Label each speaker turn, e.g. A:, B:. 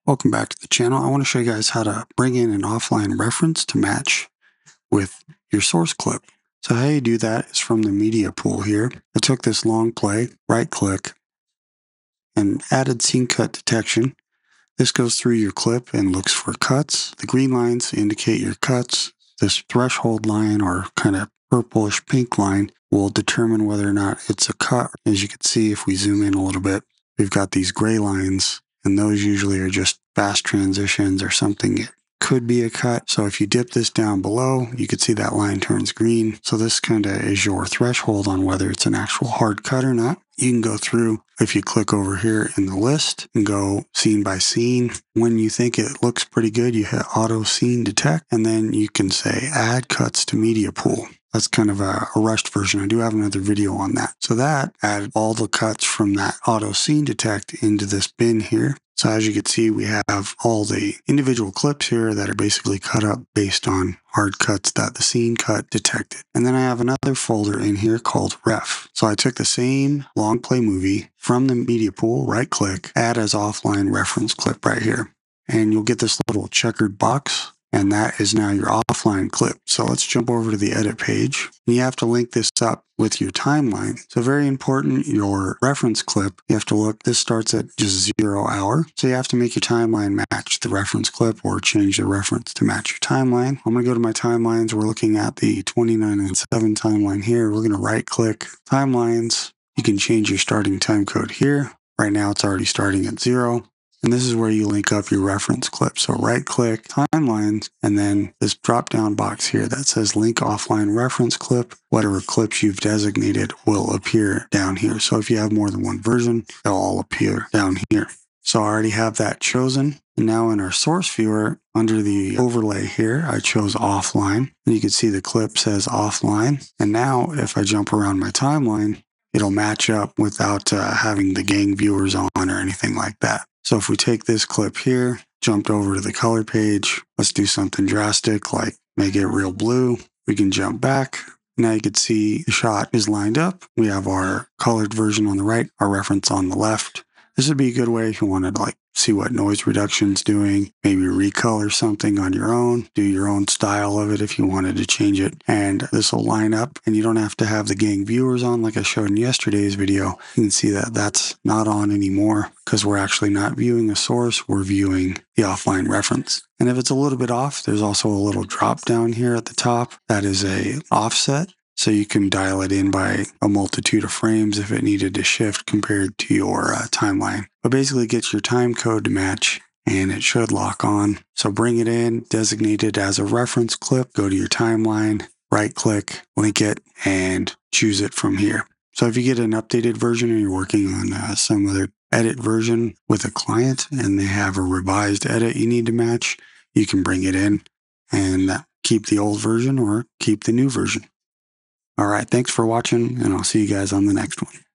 A: Welcome back to the channel. I want to show you guys how to bring in an offline reference to match with your source clip. So how you do that is from the media pool here. I took this long play, right click, and added scene cut detection. This goes through your clip and looks for cuts. The green lines indicate your cuts. This threshold line, or kind of purplish pink line, will determine whether or not it's a cut. As you can see, if we zoom in a little bit, we've got these gray lines, and those usually are just fast transitions or something. It could be a cut. So if you dip this down below, you can see that line turns green. So this kind of is your threshold on whether it's an actual hard cut or not. You can go through, if you click over here in the list and go scene by scene. When you think it looks pretty good, you hit auto scene detect, and then you can say add cuts to media pool. That's kind of a rushed version. I do have another video on that. So that added all the cuts from that auto scene detect into this bin here. So as you can see, we have all the individual clips here that are basically cut up based on hard cuts that the scene cut detected. And then I have another folder in here called ref. So I took the same long play movie from the media pool, right click, add as offline reference clip right here. And you'll get this little checkered box, and that is now your offline clip. So let's jump over to the edit page. And you have to link this up with your timeline. So very important, your reference clip, you have to look, this starts at just 0 hour. So you have to make your timeline match the reference clip or change the reference to match your timeline. I'm going to go to my timelines. We're looking at the 29/7 timeline here. We're going to right click timelines. You can change your starting time code here. Right now it's already starting at 0. And this is where you link up your reference clip. So right click timelines, and then this drop down box here that says link offline reference clip. Whatever clips you've designated will appear down here. So if you have more than one version, they'll all appear down here. So I already have that chosen. And now in our source viewer, under the overlay here, I chose offline. And you can see the clip says offline. And now if I jump around my timeline, it'll match up without having the gang viewers on or anything like that. So if we take this clip here, jumped over to the color page, let's do something drastic like make it real blue. We can jump back. Now you can see the shot is lined up. We have our colored version on the right, our reference on the left. This would be a good way if you wanted to see what noise reduction's doing, maybe recolor something on your own, do your own style of it if you wanted to change it. And this will line up, and you don't have to have the gang viewers on like I showed in yesterday's video. You can see that that's not on anymore because we're actually not viewing a source, we're viewing the offline reference. And if it's a little bit off, there's also a little drop down here at the top. That is a offset. So you can dial it in by a multitude of frames if it needed to shift compared to your timeline. But basically it gets your time code to match, and it should lock on. So bring it in, designate it as a reference clip, go to your timeline, right click, link it, and choose it from here. So if you get an updated version and you're working on some other edit version with a client and they have a revised edit you need to match, you can bring it in and keep the old version or keep the new version. All right, thanks for watching, and I'll see you guys on the next one.